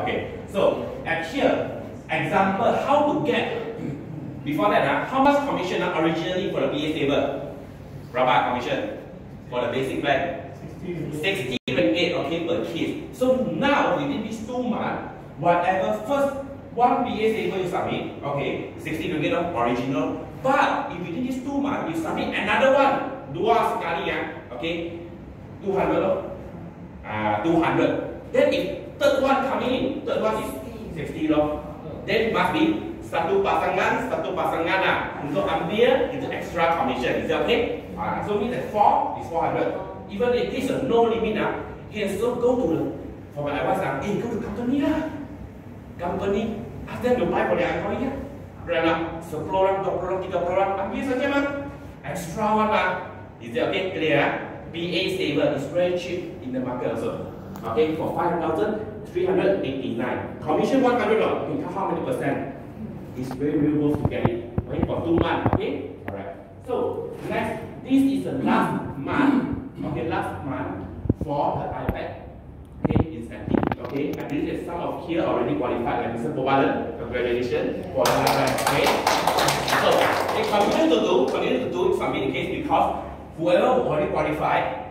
Okay, so at here, example how to get. Before that, how much commission originally for the BA saver? Berapa commission for the basic plan? 60 ringgit, okay, per case. So now within these 2 months, whatever first one BA saver you submit, okay, 60 ringgit original. But if within these 2 months you submit another one, dua sekali ya, okay, 200 200. Then if third one coming in, third one is 60 loh. Then must be satu pasangan lah untuk ambil itu extra commission. Is that okay? So means that 4 is 400. Even if this is a no limit, he can still go to the, for my advice, go to company lah. Company, ask them to buy for their employee lah. Berapa? 10 orang, 20 orang, 30 orang, ambil saja mah. Extra one lah. Is that okay? Clear? BA saver is very cheap in the market also. Okay, for 5,389. Commission 100 dollars. Okay, how many percent? It's very worth to get it. Okay, for 2 months. Okay, alright. So next, this is the last month. Okay, last month for the iPad. Okay, incentive. Okay, I believe that some of here already qualified. Like Mr. Bobalan, congratulations for the iPad. Okay. So, continue to do, submit the case because whoever already qualified,